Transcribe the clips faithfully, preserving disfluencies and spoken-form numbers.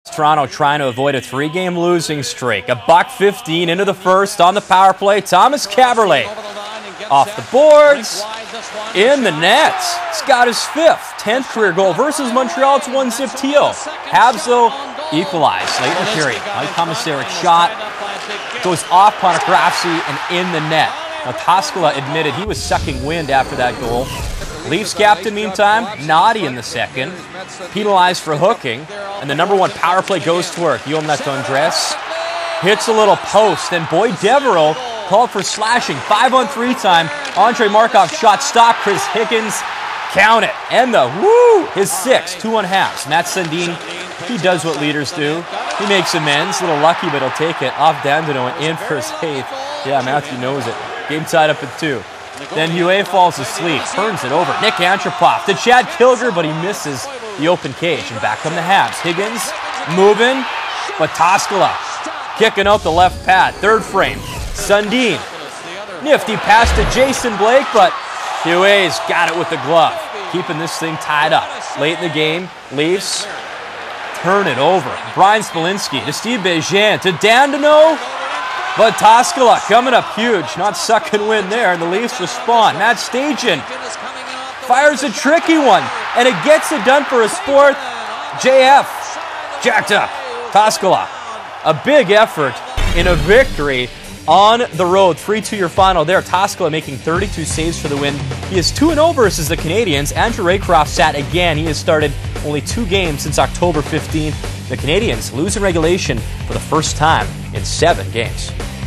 Toronto trying to avoid a three-game losing streak. A buck fifteen into the first on the power play. Thomas Caberlet off the boards, in the net. He's got his fifth, tenth career goal versus Montreal. It's one zip Teal. Habs, though, equalize late in the period. Mike Commissaric shot goes off Ponografsky and in the net. Now, Toskala admitted he was sucking wind after that goal. Leafs captain, meantime, naughty in the second, penalized for hooking, and the number one power play goes to work. Yolnat Andres hits a little post, then Boyd Devereaux called for slashing. Five on three time. Andre Markov shot stopped. Chris Higgins, count it. And the woo, his six, two on halves. Matt Sundin, he does what leaders do. He makes amends. A little lucky, but he'll take it. Off Dandino and in for his eighth. Yeah, Matthew knows it. Game tied up at two. Then Huet falls asleep, turns it over. Nick Antropov to Chad Kilger, but he misses the open cage. And back come the Habs. Higgins moving, but Toskala kicking out the left pad. Third frame. Sundin. Nifty pass to Jason Blake, but Huet's got it with the glove. Keeping this thing tied up. Late in the game, Leafs turn it over. Brian Smolinski to Steve Bégin to Dandino. But Toskala coming up huge, not sucking wind there, and the Leafs respond. Matt Stajan fires a tricky one, and it gets it done for his fourth. J F jacked up. Toskala, a big effort in a victory on the road. three two your final there. Toskala making thirty-two saves for the win. He is two and oh versus the Canadiens. Andrew Raycroft sat again. He has started only two games since October fifteenth. The Canadiens lose in regulation for the first time in seven games.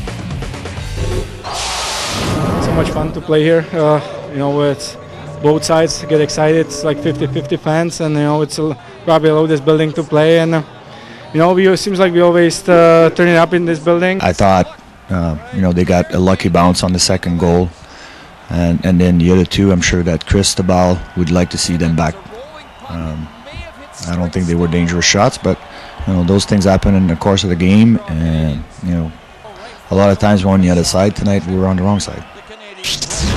So much fun to play here. Uh, you know, with both sides get excited. It's like fifty fifty fans, and you know, it's a, probably a loudest building to play. And uh, you know, we, it seems like we always uh, turn it up in this building. I thought, uh, you know, they got a lucky bounce on the second goal, and and then the other two, I'm sure that Cristobal would like to see them back. Um, I don't think they were dangerous shots, but you know, those things happen in the course of the game, and you know, a lot of times we're on the other side. Tonight we were on the wrong side.